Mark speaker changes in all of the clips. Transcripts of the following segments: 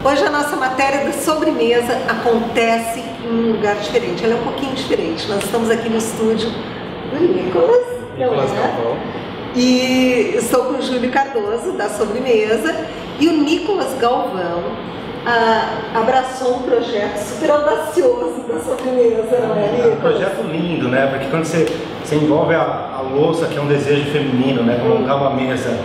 Speaker 1: Hoje a nossa matéria da sobremesa acontece em um lugar diferente, ela é um pouquinho diferente. Nós estamos aqui no estúdio do Nicolas
Speaker 2: Galvão.
Speaker 1: E estou com o Júlio Cardoso, da sobremesa, e o Nicolas Galvão abraçou um projeto super audacioso da sobremesa, não é, Nicolas?
Speaker 2: É um projeto lindo, né? Porque quando você envolve a louça, que é um desejo feminino, né? Montar uma mesa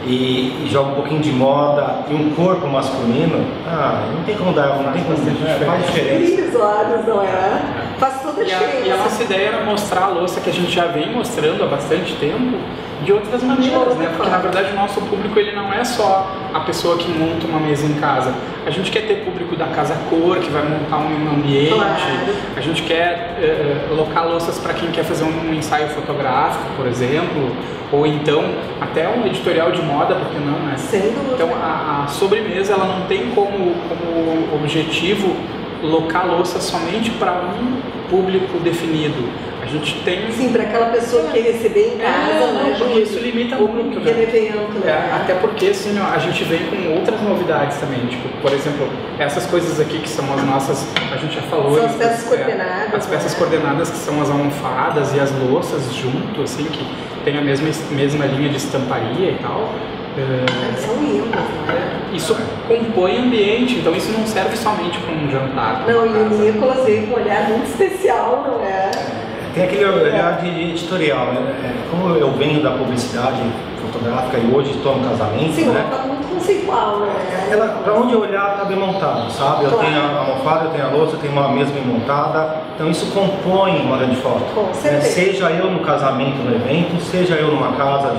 Speaker 2: e joga um pouquinho de moda e um corpo masculino, não tem como dar, não tem como faz diferença.
Speaker 1: Brilha os olhos, não é? Faz toda a diferença.
Speaker 3: E a nossa ideia era mostrar a louça que a gente já vem mostrando há bastante tempo de outras maneiras, né? Porque na verdade o nosso público ele não é só a pessoa que monta uma mesa em casa. A gente quer ter público da casa cor, que vai montar um ambiente.
Speaker 1: Claro.
Speaker 3: A gente quer alocar louças para quem quer fazer um ensaio fotográfico, por exemplo, ou então até um editorial de moda, porque não, né?
Speaker 1: Sem dúvida.
Speaker 3: Então a sobremesa ela não tem como objetivo locar louça somente para um público definido. A gente tem...
Speaker 1: Sim, para aquela pessoa que quer receber em casa,
Speaker 3: não, porque isso limita muito,
Speaker 1: né? Evento, né?
Speaker 3: Até porque assim, a gente vem com outras novidades também, tipo, por exemplo, essas coisas aqui que são as nossas, a gente já falou...
Speaker 1: São as peças coordenadas.
Speaker 3: As peças coordenadas que são as almofadas e as louças junto, assim, que tem a mesma linha de estamparia e tal.
Speaker 1: São lindas, né?
Speaker 3: Isso compõe o ambiente, então isso não serve somente para um jantar.
Speaker 1: Não, e o Nicolas veio com um olhar muito especial, não é?
Speaker 2: Tem aquele olhar de editorial, né? Como eu venho da publicidade fotográfica e hoje estou no casamento,
Speaker 1: sim,
Speaker 2: né?
Speaker 1: Tá muito conceitual, né?
Speaker 2: Para onde eu olhar está bem montado, sabe? Eu tenho a almofada, eu tenho a louça, eu tenho uma mesa bem montada, então isso compõe uma grande foto.
Speaker 1: Com certeza.
Speaker 2: Seja eu no casamento, no evento, seja eu numa casa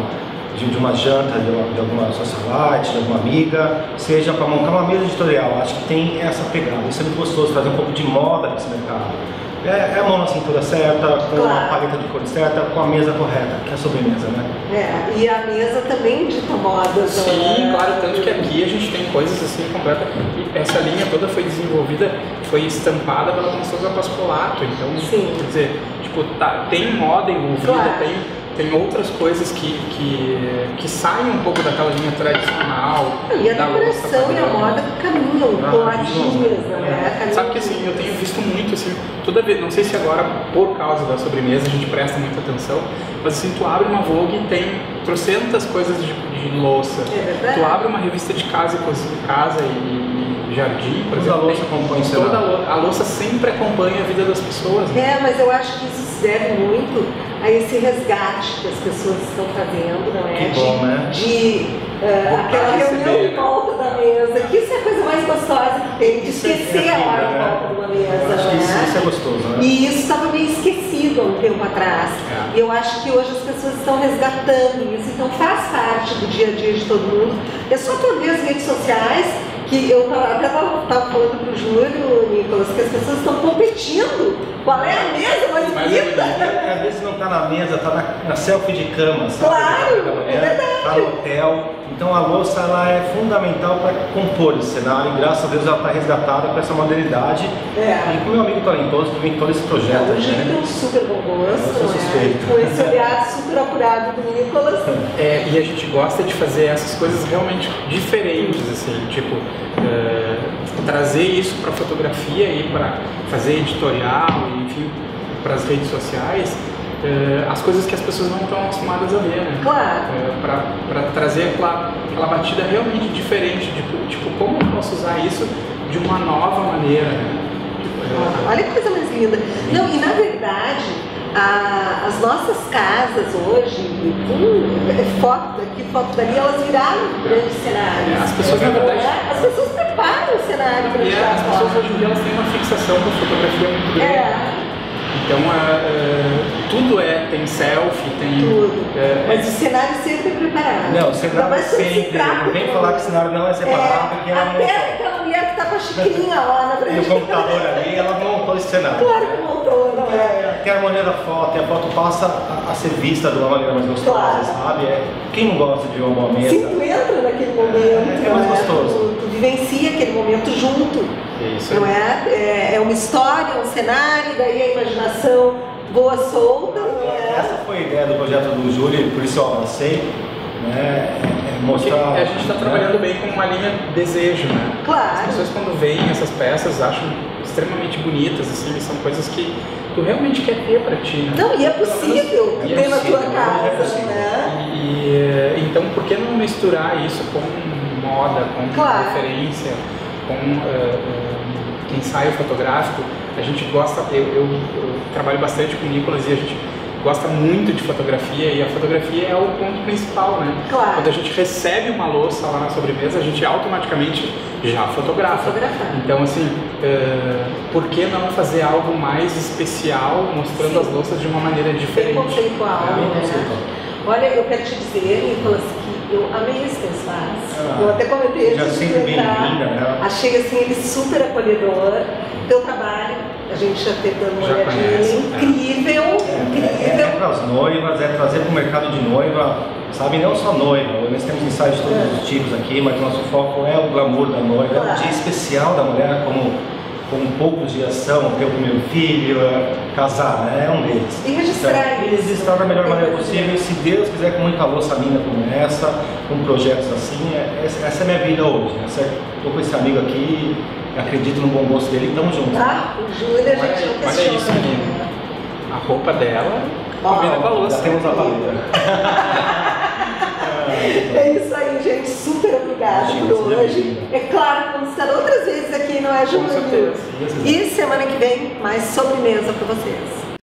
Speaker 2: de uma janta, de alguma socialite, de alguma amiga, seja para montar uma mesa editorial. Acho que tem essa pegada. Isso é muito gostoso, trazer um pouco de moda nesse mercado. É a mão na cintura certa, com a paleta de cores certa, com a mesa correta, que é a sobremesa, né?
Speaker 1: E a mesa também dita moda.
Speaker 3: Sim, claro, tanto que aqui a gente tem coisas assim completas. E essa linha toda foi desenvolvida, foi estampada pela Consulta Pascolato. Então,
Speaker 1: sim.
Speaker 3: Quer dizer, tipo, tem moda envolvida, tem outras coisas que saem um pouco daquela linha tradicional.
Speaker 1: E a decoração e a moda caminham coladinhas, não é?
Speaker 3: Sabe que assim, eu tenho visto muito assim, toda vez, não sei se agora por causa da sobremesa a gente presta muita atenção, mas assim, tu abre uma Vogue e tem trocentas coisas de louça.
Speaker 1: É verdade.
Speaker 3: Tu abre uma revista de casa e jardim, por exemplo.
Speaker 2: Toda a louça acompanha o cenário.
Speaker 3: A louça sempre acompanha a vida das pessoas. Né?
Speaker 1: Mas eu acho que isso se deve muito a esse resgate que as pessoas estão fazendo, não é?
Speaker 2: Que bom, né?
Speaker 1: Aquela reunião em volta da mesa, que isso é a coisa mais gostosa que tem, de esquecer a hora em volta de uma mesa,
Speaker 2: acho que isso é gostoso, né?
Speaker 1: E isso estava meio esquecido há um tempo atrás. E eu acho que hoje as pessoas estão resgatando isso, então faz parte do dia a dia de todo mundo. É só tu ver as redes sociais, que eu até estava falando pro Júlio, Nicolas, que as pessoas estão competindo. Qual é a mesa mais bonita?
Speaker 2: Às vezes não está na mesa, está na selfie de cama, sabe?
Speaker 1: Claro, é verdade.
Speaker 2: Está no hotel. Então a louça ela é fundamental para compor esse cenário e graças a Deus ela está resgatada com essa modernidade. E com o meu amigo talentoso que vem todo esse projeto.
Speaker 1: O Júlio tem um super bom gosto,
Speaker 2: eu sou suspeito.
Speaker 1: Com esse olhar super apurado do Nicolas.
Speaker 3: E a gente gosta de fazer essas coisas realmente diferentes, assim, tipo, trazer isso para fotografia e para fazer editorial, enfim, para as redes sociais, as coisas que as pessoas não estão acostumadas a ver, né?
Speaker 1: Claro.
Speaker 3: Para trazer aquela batida realmente diferente, tipo, como eu posso usar isso de uma nova maneira, né?
Speaker 1: Olha que coisa mais linda. Não, e na verdade, as nossas casas hoje, foto daqui, foto dali, elas viraram grandes cenários.
Speaker 3: As pessoas, na verdade...
Speaker 1: As pessoas preparam o cenário para tirar
Speaker 3: as pessoas hoje em dia elas têm uma fixação com fotografia muito grande. Então, tudo tem selfie, tem...
Speaker 1: Tudo. Mas o cenário sempre é preparado.
Speaker 2: Não, o cenário sempre. Não vem falar que o cenário não é separado, porque ela
Speaker 1: até aquela mulher que tá com a xicrinha lá na frente.
Speaker 2: E o computador ali, ela montou esse cenário.
Speaker 1: Claro que montou, não é?
Speaker 2: Tem a harmonia da foto, e a foto passa a ser vista de uma maneira mais gostosa, sabe? Quem não gosta de uma boa mesa?
Speaker 1: Sim, tu entra naquele momento.
Speaker 2: É mais gostoso.
Speaker 1: Tu vivencia aquele momento junto.
Speaker 2: Isso.
Speaker 1: Não é? É uma história, um cenário, daí a imaginação voa solta. Não é?
Speaker 2: Essa foi a ideia do projeto do Júlio, por isso eu abracei. né? Mostrar...
Speaker 3: A gente está trabalhando bem com uma linha desejo, né?
Speaker 1: Claro.
Speaker 3: As pessoas quando veem essas peças acham extremamente bonitas, assim, são coisas que tu realmente quer ter para ti, né?
Speaker 1: Não, e é possível ter na tua casa, né?
Speaker 3: Então, por que não misturar isso com moda, com referência, com ensaio fotográfico? A gente gosta, eu trabalho bastante com o Nicolas e a gente gosta muito de fotografia e a fotografia é o ponto principal, né?
Speaker 1: Claro.
Speaker 3: Quando a gente recebe uma louça lá na sobremesa, a gente automaticamente já fotografa. Então, assim, por que não fazer algo mais especial, mostrando as louças de uma maneira diferente?
Speaker 1: Bem conceitual, né? Olha, eu quero te dizer, Nicolas, que eu amei esse teu espaço. Eu até comentei
Speaker 2: já sempre bem-vinda, né?
Speaker 1: Achei assim, ele super acolhedor. Teu trabalho, a gente já teve dando uma olhadinha, incrível, incrível.
Speaker 2: É para as noivas, é trazer para o mercado de noiva, sabe, não só noiva, nós temos ensaios de todos os tipos aqui, mas o nosso foco é o glamour da noiva, é um dia especial da mulher, como poucos dias são, ter o primeiro filho, casar, né? É um deles.
Speaker 1: E registrar
Speaker 2: então, registrar da melhor maneira possível, e se Deus quiser, com muita louça linda como essa, com projetos assim, essa é a minha vida hoje, né? Estou com esse amigo aqui, acredito no bom gosto dele, estamos juntos.
Speaker 1: Ah, o Júlio, a gente não questiona.
Speaker 3: Olha isso, menina. A roupa dela combina com a louça.
Speaker 2: Já temos a paleta.
Speaker 1: É isso aí, gente. Super obrigada por hoje. É claro, vamos estar outras vezes aqui, não é, Júlio?
Speaker 3: Com certeza.
Speaker 1: E semana que vem, mais sobremesa para vocês.